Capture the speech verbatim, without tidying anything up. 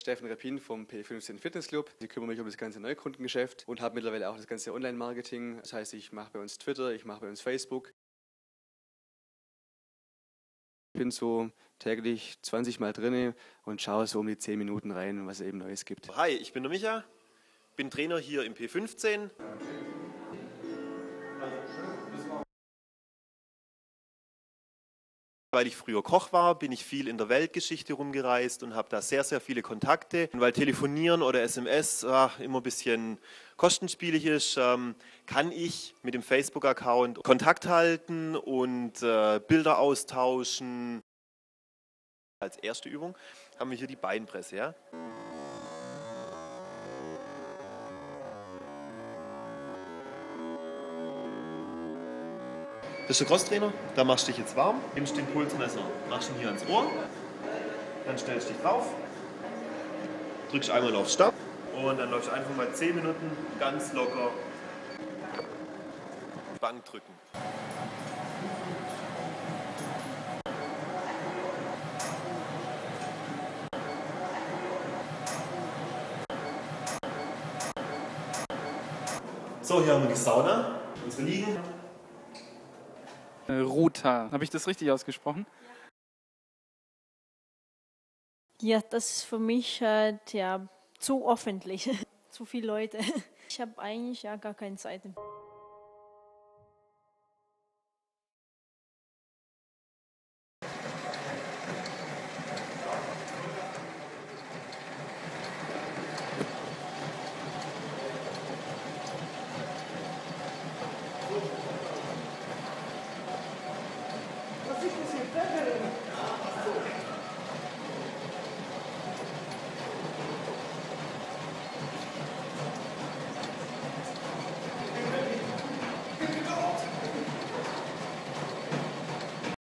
Steffen Repin vom P fünfzehn Fitness Club. Ich kümmere mich um das ganze Neukundengeschäft und habe mittlerweile auch das ganze Online-Marketing. Das heißt, ich mache bei uns Twitter, ich mache bei uns Facebook. Ich bin so täglich zwanzig Mal drin und schaue so um die zehn Minuten rein, was es eben Neues gibt. Hi, ich bin der Micha, bin Trainer hier im P fünfzehn. Weil ich früher Koch war, bin ich viel in der Weltgeschichte rumgereist und habe da sehr, sehr viele Kontakte. Und weil Telefonieren oder S M S ach, immer ein bisschen kostenspielig ist, ähm, kann ich mit dem Facebook-Account Kontakt halten und äh, Bilder austauschen. Als erste Übung haben wir hier die Beinpresse. Ja? Das ist der Crosstrainer, da machst du dich jetzt warm, nimmst den Pulsmesser, machst ihn hier ans Ohr, dann stellst du dich drauf, drückst einmal auf Stopp und dann läufst du einfach mal zehn Minuten ganz locker Bank drücken. So, hier haben wir die Sauna, unsere Liegen. Ruta. Habe ich das richtig ausgesprochen? Ja, das ist für mich halt ja, zu öffentlich, zu viele Leute. Ich habe eigentlich ja gar keine Zeit.